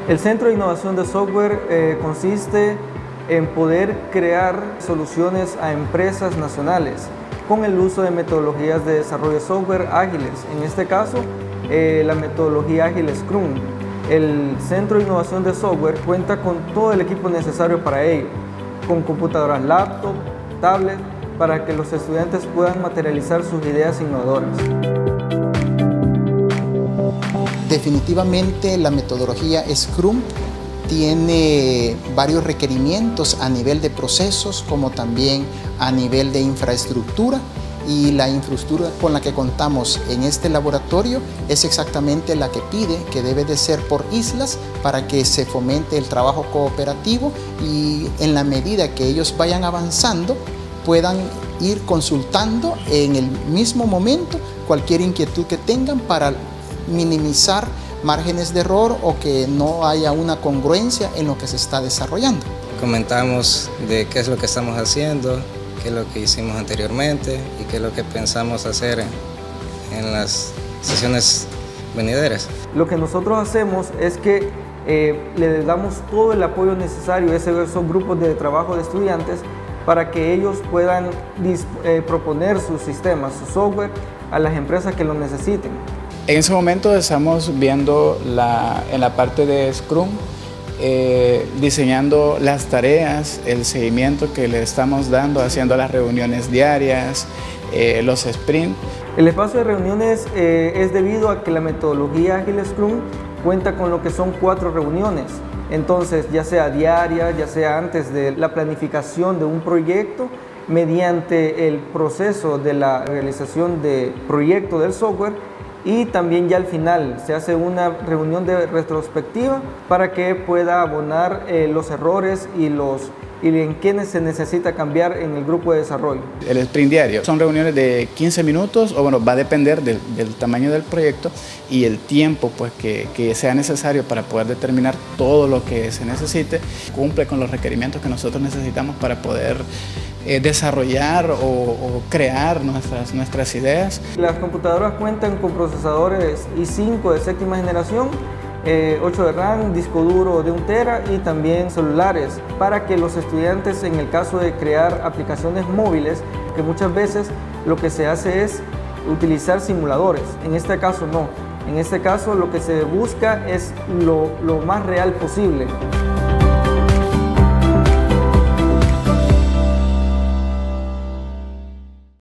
El Centro de Innovación de Software consiste en poder crear soluciones a empresas nacionales con el uso de metodologías de desarrollo de software ágiles, en este caso la metodología ágil Scrum. El Centro de Innovación de Software cuenta con todo el equipo necesario para ello, con computadoras laptop, tablet, para que los estudiantes puedan materializar sus ideas innovadoras. Definitivamente la metodología Scrum tiene varios requerimientos a nivel de procesos como también a nivel de infraestructura, y la infraestructura con la que contamos en este laboratorio es exactamente la que pide, que debe de ser por islas para que se fomente el trabajo cooperativo y en la medida que ellos vayan avanzando puedan ir consultando en el mismo momento cualquier inquietud que tengan para minimizar márgenes de error o que no haya una congruencia en lo que se está desarrollando. Comentamos de qué es lo que estamos haciendo, qué es lo que hicimos anteriormente y qué es lo que pensamos hacer en las sesiones venideras. Lo que nosotros hacemos es que le damos todo el apoyo necesario a esos grupos de trabajo de estudiantes para que ellos puedan proponer sus sistemas, su software a las empresas que lo necesiten. En ese momento estamos viendo en la parte de Scrum, diseñando las tareas, el seguimiento que le estamos dando, haciendo las reuniones diarias, los sprints. El espacio de reuniones es debido a que la metodología ágil Scrum cuenta con lo que son 4 reuniones. Entonces, ya sea diaria, ya sea antes de la planificación de un proyecto, mediante el proceso de la realización de proyecto del software, y también ya al final se hace una reunión de retrospectiva para que pueda abonar los errores y en qué se necesita cambiar en el grupo de desarrollo. El sprint diario son reuniones de 15 minutos, o bueno, va a depender del tamaño del proyecto y el tiempo pues, que sea necesario para poder determinar todo lo que se necesite. Cumple con los requerimientos que nosotros necesitamos para poder desarrollar o crear nuestras ideas. Las computadoras cuentan con procesadores i5 de 7ª generación, 8 de RAM, disco duro de 1 tera y también celulares para que los estudiantes, en el caso de crear aplicaciones móviles, que muchas veces lo que se hace es utilizar simuladores, en este caso no. En este caso lo que se busca es lo más real posible.